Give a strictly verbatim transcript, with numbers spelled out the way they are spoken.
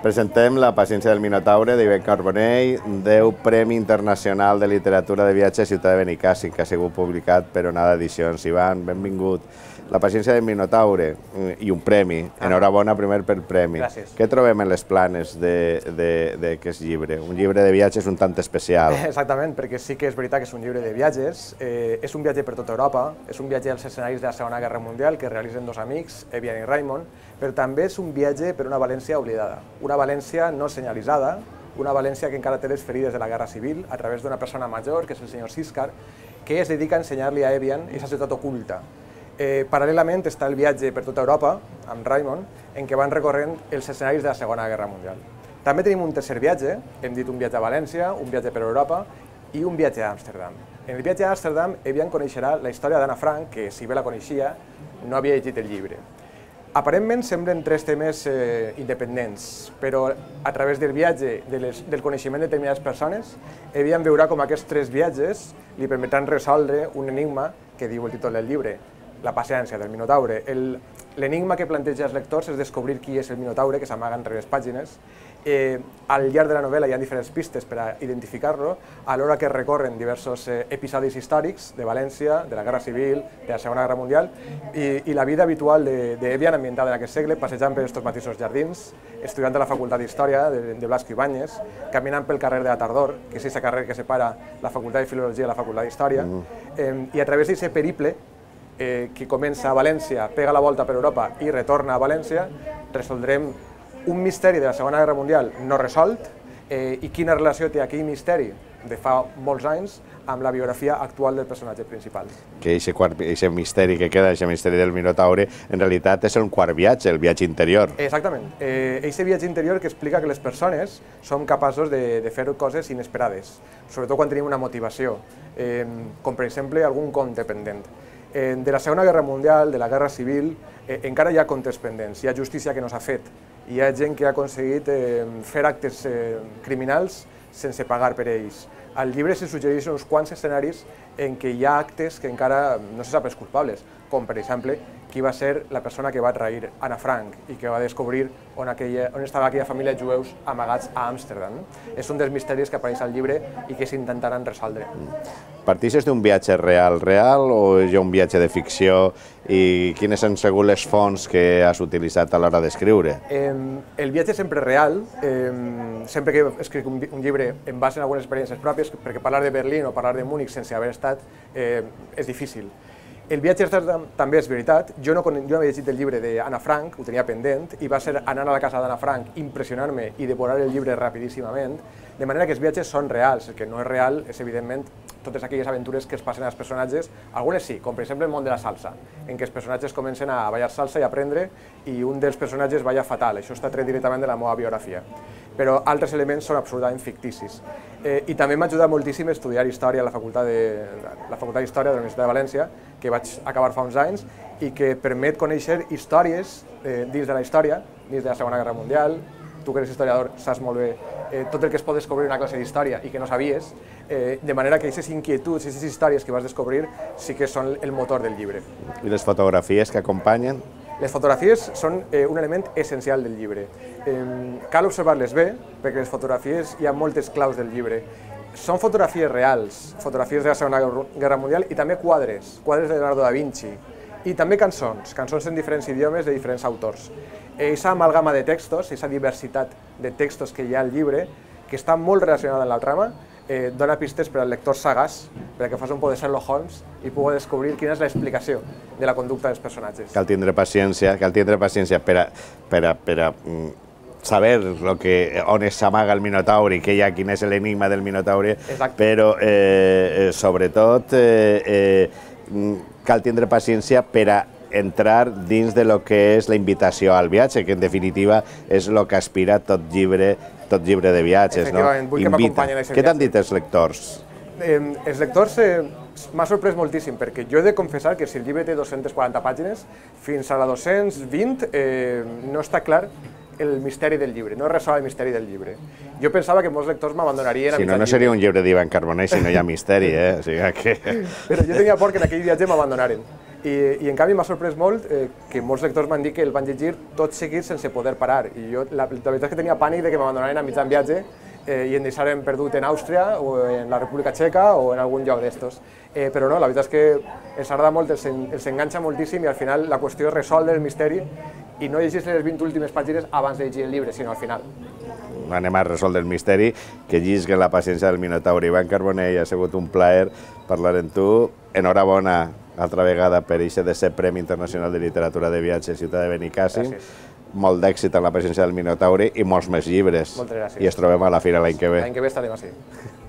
Presentem La paciència del Minotaure d'Ivan Carbonell, deu Premi Internacional de Literatura de Viatge a Ciutat de Benicàssim, que ha sigut publicat per Onada Edicions. Ivan, benvingut. La paciència del Minotaure i un premi. Enhorabona primer pel premi. Gràcies. Què trobem en les planes d'aquest llibre? Un llibre de viatges un tant especial. Exactament, perquè sí que és veritat que és un llibre de viatges. Eh, és un viatge per tota Europa, és un viatge als escenaris de la Segona Guerra Mundial que realitzen dos amics, Evian i Raymond, però també és un viatge per una València oblidada, una València no senyalitzada, una València que encara té les ferides de la Guerra Civil a través d'una persona major, que és el senyor Siscar, que es dedica a ensenyar-li a Evian aquesta ciutat oculta. Eh, paral·lelament està el viatge per tota Europa, amb Raymond, en què van recorrent els escenaris de la Segona Guerra Mundial. També tenim un tercer viatge, hem dit un viatge a València, un viatge per Europa i un viatge a Amsterdam. En el viatge a Amsterdam, Evian coneixerà la història d'Anna Frank, que si bé la coneixia, no havia llegit el llibre. Aparentment semblen tres temes eh, independents, però a través del viatge, de les, del coneixement de determinades persones, Evian veurà com aquests tres viatges li permetran resoldre un enigma que diu el títol del llibre, La paciència del Minotaure. L'enigma que planteja els lectors és descobrir qui és el Minotaure, que s'amaga entre les pàgines. Eh, al llarg de la novel·la hi ha diferents pistes per a identificar-lo, alhora que recorren diversos eh, episodis històrics de València, de la Guerra Civil, de la Segona Guerra Mundial, i, i la vida habitual d'Evian ambientada en aquest segle, passejant per estos mateixos jardins, estudiant a la Facultat d'Història de, de Blasco Ibáñez, caminant pel carrer de la Tardor, que és aquest carrer que separa la Facultat de Filologia de la Facultat d'Història, eh, i a través d'aquest periple, Eh, que comença a València, pega la volta per Europa i retorna a València, resoldrem un misteri de la Segona Guerra Mundial no resolt eh, i quina relació té aquell misteri de fa molts anys amb la biografia actual del personatge principal. Que aquest misteri que queda, aquest misteri del Minotaure, en realitat és un quart viatge, el viatge interior. Exactament. Aquest eh, viatge interior que explica que les persones som capaços de, de fer coses inesperades, sobretot quan tenim una motivació, eh, com per exemple algun compte pendent. De la Segona Guerra Mundial, de la Guerra Civil, eh, encara hi ha comptes pendents, hi ha justícia que no s'ha fet, hi ha gent que ha aconseguit eh, fer actes eh, criminals sense pagar per ells. Al llibre se suggereixen uns quants escenaris en què hi ha actes que encara no se sap els culpables, com per exemple qui va ser la persona que va trair Anna Frank i que va descobrir on, aquella, on estava aquella família de jueus amagats a Amsterdam. És un dels misteris que apareix al llibre i que s'intentaran resoldre. Partixes d'un viatge real, real o hi ha un viatge de ficció i quines han sigut les fonts que has utilitzat a l'hora d'escriure? Eh, el viatge és sempre real, eh, sempre que escric un, un llibre em base en algunes experiències pròpies, perquè parlar de Berlín o parlar de Múnich sense haver estat eh, és difícil. El viatge a Amsterdam també és veritat, jo no, jo no havia llegit el llibre d'Anna Frank, ho tenia pendent, i va ser anar a la casa d'Anna Frank, impressionar-me i devorar el llibre rapidíssimament, de manera que els viatges són reals, el que no és real és evidentment totes aquelles aventures que es passen als personatges, algunes sí, com per exemple el món de la salsa, en què els personatges comencen a ballar salsa i aprendre i un dels personatges balla fatal, això està tret directament de la meva biografia. Però altres elements són absolutament ficticis. Eh, I també m'ha ajudat moltíssim a estudiar història a la Facultat d'Història de la Universitat de València, que vaig acabar fa uns anys, i que permet conèixer històries eh, dins de la història, dins de la Segona Guerra Mundial. Tu que eres historiador saps molt bé eh, tot el que es pot descobrir en una classe d'història i que no sabies, eh, de manera que aquestes inquietuds, aquestes històries que vas descobrir sí que són el motor del llibre. I les fotografies que acompanyen? Les fotografies són eh, un element essencial del llibre. Eh, cal observar-les bé, perquè les fotografies hi ha moltes claus del llibre. Són fotografies reals, fotografies de la Segona Guerra Mundial i també quadres, quadres de Leonardo da Vinci, i també cançons, cançons en diferents idiomes de diferents autors. Aquesta amalgama de textos, aquesta diversitat de textos que hi ha al llibre, que està molt relacionada amb la trama, eh, dona pistes per al lector sagàs, perquè fas un poc de Sherlock Holmes i pugui descobrir quina és l'explicació de la conducta dels personatges. Cal tindre paciència, cal tindre paciència per a, per a, per a mm, saber lo que, on s'amaga el Minotaure i que hi ha, quin és l'enigma del Minotaure, Exacte. Però eh, eh, sobretot eh, eh, cal tindre paciència per a entrar dins de lo que és la invitació al viatge, que en definitiva és el que aspira tot llibre, tot llibre de viatges. Efectivament, vull que m'acompanyin a aquest viatge. Què t'han dit els lectors? Eh, els lectors eh, m'ha sorprès moltíssim, perquè jo he de confessar que si el llibre té dues-centes quaranta pàgines, fins a la dos-cents vint eh, no està clar el misteri del llibre, no resol el misteri del llibre. Jo pensava que molts lectors m'abandonarien a mitjà llibre. Si no, no seria un llibre d'Ivan Carbonell si no hi ha misteri, eh? O sigui que... Però jo tenia por que en aquell viatge m'abandonaren. I, i en canvi m'ha sorprès molt eh, que molts lectors m'han dit que el van llegir tot seguit sense poder parar. I jo la, la veritat és que tenia pànic de que m'abandonaren a mitjan viatge eh, i em deixaren perdut en Àustria o en la República Txeca o en algun lloc d'estos. Eh, però no, la veritat és que els agrada molt, els, en, els enganxa moltíssim i al final la qüestió és resoldre el misteri i no llegir les vint últimes pàgines abans de llegir el llibre, sinó al final. Anem a resoldre el misteri, que llisguen la paciència del Minotaure. Ivan Carbonell, ha sigut un plaer parlar amb tu. Enhorabona altra vegada per aquest de ser Premi Internacional de Literatura de Viatge Ciutat de Benicàssim. Molt d'èxit en la presència del Minotaure i molts més llibres. Moltes gràcies. I ens trobem a la fira l'any que ve. L'any que ve estarem així.